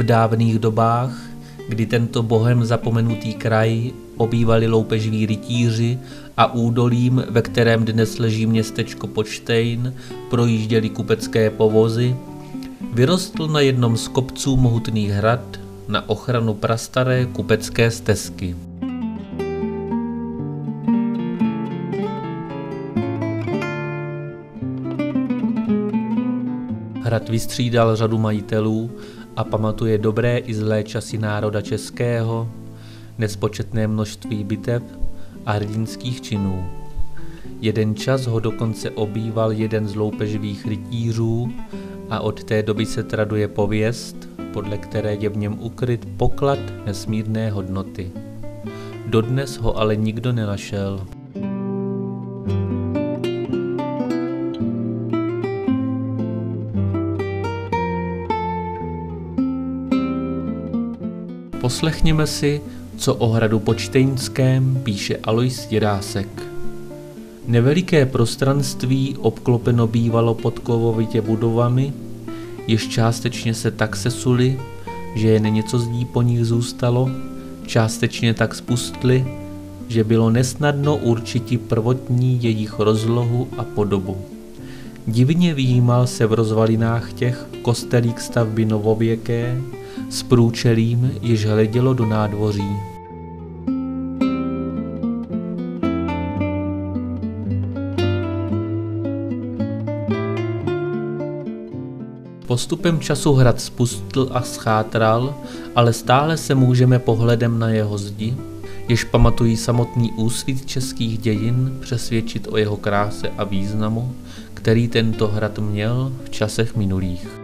V dávných dobách, kdy tento bohem zapomenutý kraj obývali loupežví rytíři a údolím, ve kterém dnes leží městečko Pocštejn, projížděly kupecké povozy, vyrostl na jednom z kopců mohutný hrad na ochranu prastaré kupecké stezky. Hrad vystřídal řadu majitelů a pamatuje dobré i zlé časy národa českého, nespočetné množství bitev a hrdinských činů. Jeden čas ho dokonce obýval jeden z loupeživých rytířů a od té doby se traduje pověst, podle které je v něm ukryt poklad nesmírné hodnoty. Dodnes ho ale nikdo nenašel. Poslechněme si, co o hradu Pocštejnském píše Alois Jirásek. Neveliké prostranství obklopeno bývalo podkovovitě budovami, jež částečně se tak sesuly, že jen něco zdí po nich zůstalo, částečně tak spustly, že bylo nesnadno určiti prvotní jejich rozlohu a podobu. Divně vyjímal se v rozvalinách těch kostelík stavby novověké s průčelím, jež hledělo do nádvoří. Postupem času hrad spustl a schátral, ale stále se můžeme pohledem na jeho zdi, jež pamatují samotný úsvit českých dějin, přesvědčit o jeho kráse a významu, který tento hrad měl v časech minulých.